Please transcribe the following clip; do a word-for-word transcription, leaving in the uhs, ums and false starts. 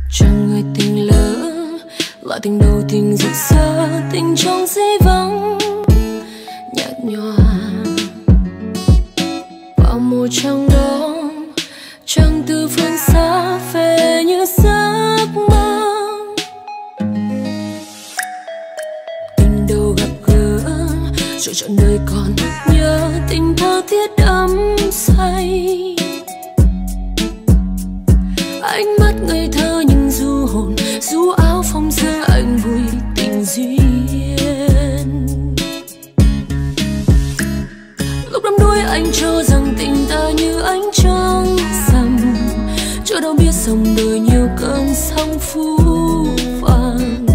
Chẳng người tình lỡ, gọi tình đầu tình rực rỡ, tình trong dĩ vắng nhạt nhòa. Vào mùa trăng đó, trăng từ phương xa về như giấc mơ. Tình đầu gặp gỡ, rồi trọn đời còn nhớ tình thơ thiết đắm say. Ánh mắt ngây thơ nhưng du hồn, du áo phong dơ anh vui tình duyên. Lúc đắm đuối anh cho rằng tình ta như ánh trăng rằm, chưa đâu biết dòng đời nhiều cơn sóng phũ phàng.